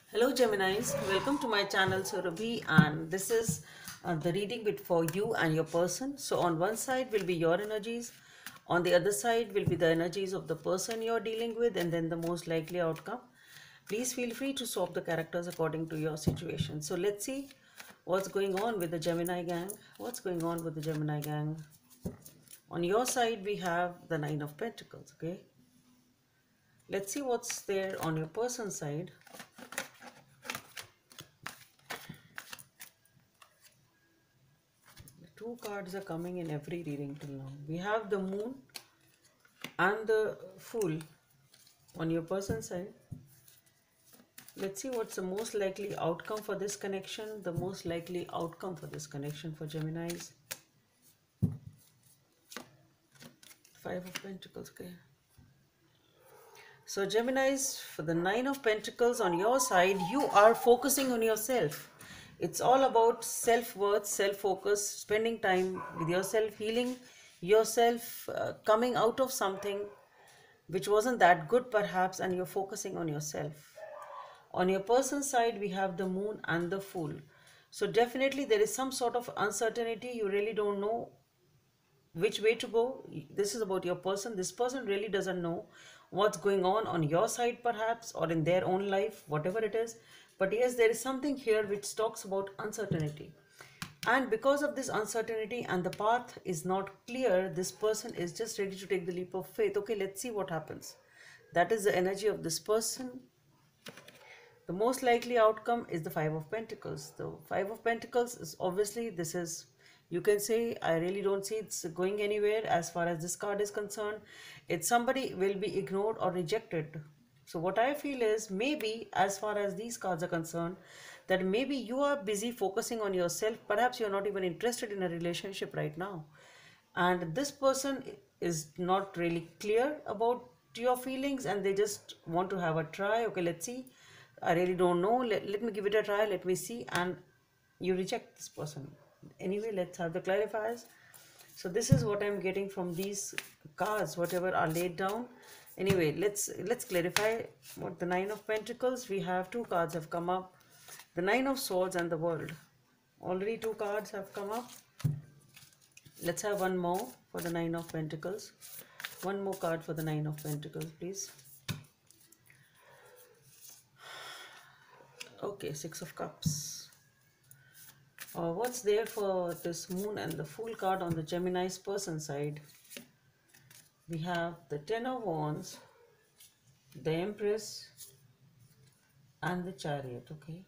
Hello Geminis, welcome to my channel Surabhi, and this is the reading bit for you and your person. So on one side will be your energies, on the other side will be the energies of the person you're dealing with, and then the most likely outcome. Please feel free to swap the characters according to your situation. So let's see what's going on with the Gemini gang. What's going on with the Gemini gang? On your side we have the Nine of Pentacles, okay? Let's see what's there on your person side. Two cards are coming in every reading till now. We have the Moon and the Fool on your person side. Let's see what's the most likely outcome for this connection. The most likely outcome for this connection for Geminis. Five of Pentacles, okay. So Geminis, for the Nine of Pentacles on your side, you are focusing on yourself. It's all about self-worth, self-focus, spending time with yourself, healing yourself, coming out of something which wasn't that good perhaps, and you're focusing on yourself. On your person side, we have the Moon and the Fool. So definitely there is some sort of uncertainty. You really don't know which way to go. This is about your person. This person really doesn't know what's going on your side perhaps, or in their own life, whatever it is. But yes, there is something here which talks about uncertainty. And because of this uncertainty and the path is not clear, this person is just ready to take the leap of faith. Okay, let's see what happens. That is the energy of this person. The most likely outcome is the Five of Pentacles. The Five of Pentacles is obviously, this is, you can say, I really don't see it's going anywhere as far as this card is concerned. It's somebody will be ignored or rejected. So what I feel is, maybe as far as these cards are concerned, that maybe you are busy focusing on yourself. Perhaps you're not even interested in a relationship right now. And this person is not really clear about your feelings, and they just want to have a try. Okay, let's see. I really don't know. Let me give it a try. Let me see. And you reject this person. Anyway, let's have the clarifiers. So this is what I'm getting from these cards, whatever are laid down. Anyway, let's clarify what the Nine of Pentacles. We have two cards have come up. The Nine of Swords and the World. Already two cards have come up. Let's have one more for the Nine of Pentacles. One more card for the Nine of Pentacles, please. Okay, Six of Cups. What's there for this Moon and the Fool card on the Gemini's person side? We have the Ten of Wands, the Empress, and the Chariot, okay?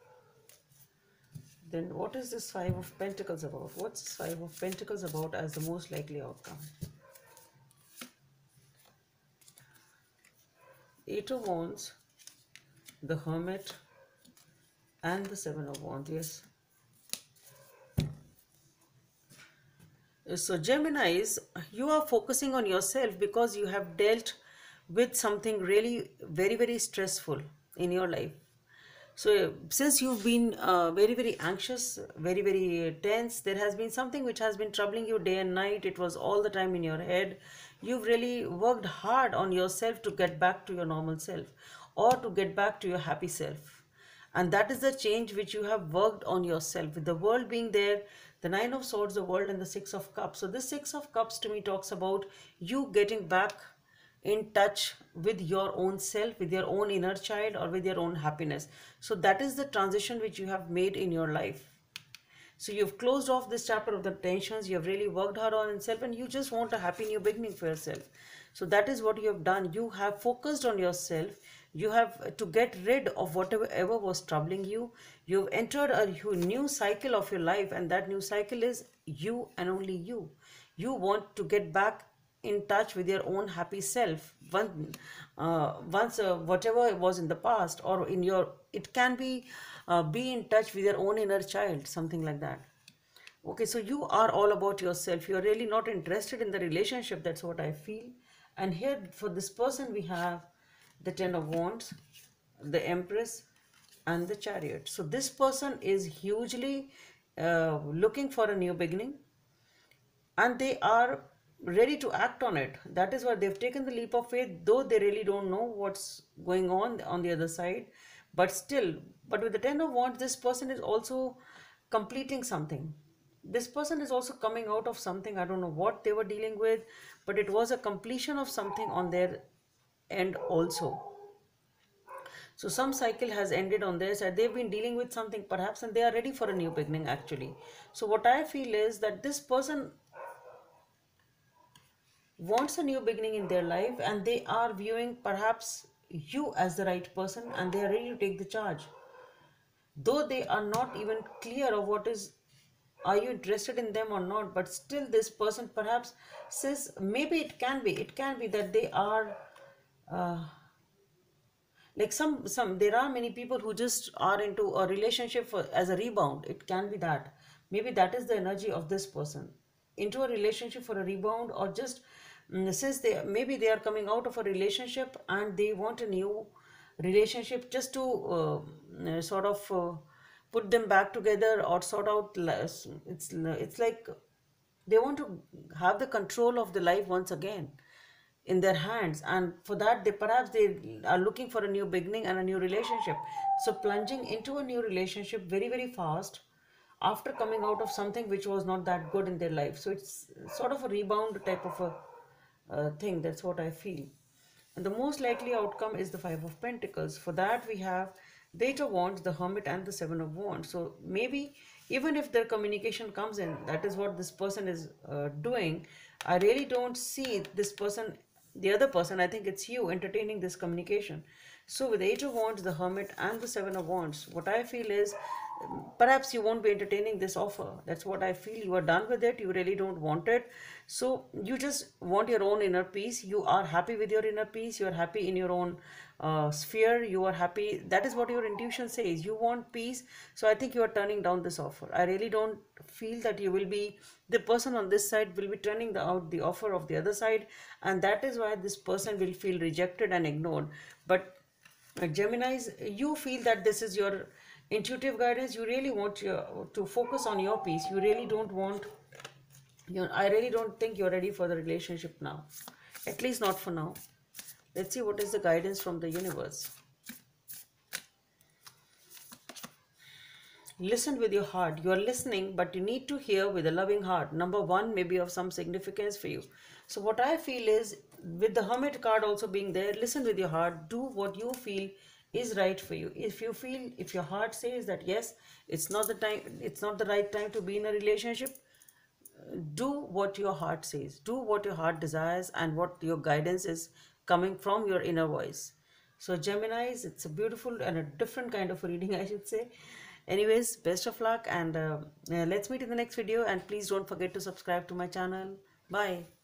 Then what is this Five of Pentacles about? What's this Five of Pentacles about as the most likely outcome? Eight of Wands, the Hermit, and the Seven of Wands, yes. So Geminis, you are focusing on yourself because you have dealt with something really very stressful in your life. So since you've been very anxious, very tense, there has been something which has been troubling you day and night. It was all the time in your head. You've really worked hard on yourself to get back to your normal self, or to get back to your happy self. And that is the change which you have worked on yourself, with the world being there, the Nine of Swords, the world, and the Six of Cups. So this Six of Cups to me talks about you getting back in touch with your own self, with your own inner child, or with your own happiness. So that is the transition which you have made in your life. So you've closed off this chapter of the tensions, you have really worked hard on yourself, and you just want a happy new beginning for yourself. So that is what you have done. You have focused on yourself. You have to get rid of whatever ever was troubling you. You've entered a new cycle of your life, and that new cycle is you and only you. You want to get back in touch with your own happy self once whatever was in the past, or in your, it can be in touch with your own inner child, something like that. Okay, so you are all about yourself. You're really not interested in the relationship. That's what I feel. And here for this person, we have the Ten of Wands, the Empress, and the Chariot. So this person is hugely looking for a new beginning, and they are ready to act on it. That is why they've taken the leap of faith, though they really don't know what's going on the other side. But still, but with the Ten of Wands, this person is also completing something. This person is also coming out of something. I don't know what they were dealing with, but it was a completion of something on their end also. So some cycle has ended on their side. They've been dealing with something perhaps, and they are ready for a new beginning actually. So what I feel is that this person wants a new beginning in their life, and they are viewing perhaps you as the right person, and they are ready to take the charge, though they are not even clear of what is, are you interested in them or not. But still this person perhaps says, maybe it can be that they are uh, like some there are many people who just are into a relationship as a rebound. It can be that maybe that is the energy of this person, into a relationship for a rebound, or just since they are coming out of a relationship and they want a new relationship just to sort of put them back together, or sort out it's like they want to have the control of the life once again in their hands, and for that they are looking for a new beginning and a new relationship. So plunging into a new relationship very very fast after coming out of something which was not that good in their life. So it's sort of a rebound type of a thing. That's what I feel. And the most likely outcome is the Five of Pentacles. For that, we have the Eight of Wands, the Hermit, and the Seven of Wands. So maybe even if their communication comes in, that is what this person is doing. I really don't see this person, the other person, I think it's you entertaining this communication. So with the Eight of Wands, the Hermit, and the Seven of Wands, what I feel is perhaps you won't be entertaining this offer. That's what I feel. You are done with it. You really don't want it. So you just want your own inner peace. You are happy with your inner peace. You are happy in your own sphere. You are happy. That is what your intuition says. You want peace. So I think you are turning down this offer. I really don't feel that you will be, the person on this side will be turning out the offer of the other side. And that is why this person will feel rejected and ignored. But Geminis, you feel that this is your intuitive guidance. You really want to focus on your peace. You really don't want, I really don't think you're ready for the relationship now, at least not for now. Let's see what is the guidance from the universe. Listen with your heart. You are listening, but you need to hear with a loving heart. Number one may be of some significance for you. So what I feel is, with the Hermit card also being there, listen with your heart. Do what you feel is right for you. If you feel, if your heart says that yes, it's not the time, it's not the right time to be in a relationship, do what your heart says. Do what your heart desires and what your guidance is coming from your inner voice. So Geminis, it's a beautiful and a different kind of reading, I should say. Anyways, best of luck, and let's meet in the next video, and please don't forget to subscribe to my channel. Bye.